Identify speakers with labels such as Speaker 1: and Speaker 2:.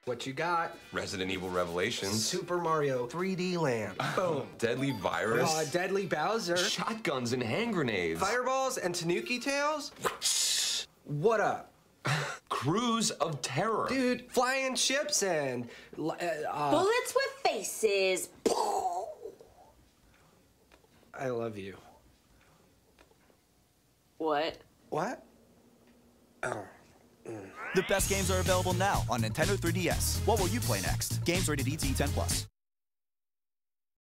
Speaker 1: What you got?
Speaker 2: Resident Evil Revelations.
Speaker 1: Super Mario 3D Land. Boom.
Speaker 2: Deadly Virus.
Speaker 1: Deadly Bowser.
Speaker 2: Shotguns and hand grenades.
Speaker 1: Fireballs and Tanuki Tails. What up?
Speaker 2: Cruise of Terror.
Speaker 1: Dude, flying ships and...
Speaker 3: bullets with faces.
Speaker 1: I love you.
Speaker 3: What?
Speaker 1: What? Oh.
Speaker 4: The best games are available now on Nintendo 3DS. What will you play next? Games rated ET 10+.